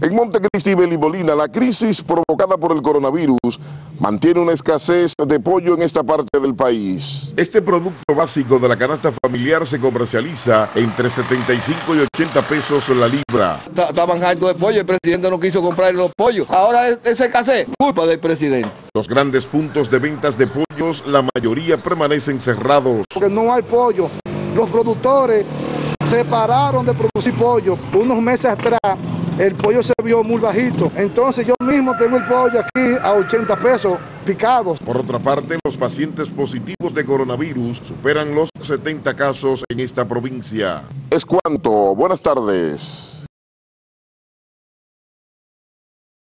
En Montecristi y Belibolina, la crisis provocada por el coronavirus mantiene una escasez de pollo en esta parte del país. Este producto básico de la canasta familiar se comercializa entre 75 y 80 pesos la libra. Estaban hartos de pollo, el presidente no quiso comprar los pollos. Ahora esa escasez, culpa del presidente. Los grandes puntos de ventas de pollos, la mayoría permanecen cerrados. Porque no hay pollo. Los productores se pararon de producir pollo. Unos meses atrás el pollo se vio muy bajito. Entonces yo mismo tengo el pollo aquí a 80 pesos picados. Por otra parte, los pacientes positivos de coronavirus superan los 70 casos en esta provincia. Es cuanto. Buenas tardes.